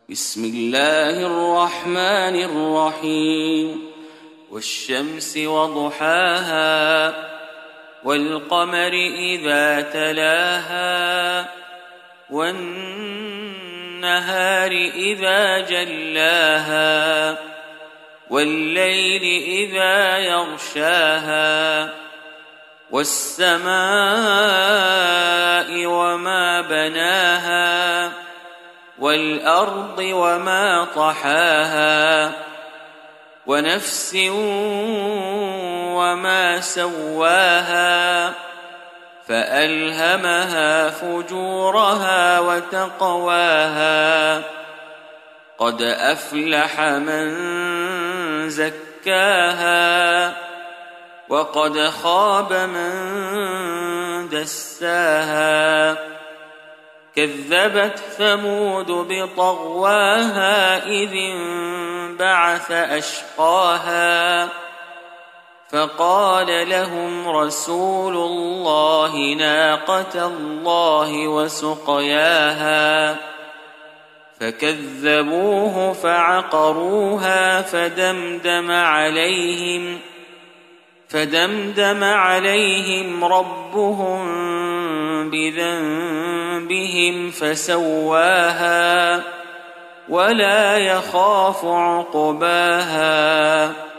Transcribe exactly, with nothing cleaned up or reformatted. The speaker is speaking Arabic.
بسم الله الرحمن الرحيم والشمس وضحاها والقمر إذا تلاها والنهار إذا جلاها والليل إذا يغشاها والسماء وما بناها والأرض وما طحاها ونفس وما سواها فألهمها فجورها وتقواها قد أفلح من زكاها وقد خاب من دساها كذبت ثمود بطغواها إذ انبعث أشقاها فقال لهم رسول الله ناقة الله وسقياها فكذبوه فعقروها فدمدم عليهم فدمدم عليهم ربهم بذنبهم فسواها ولا يخاف عقباها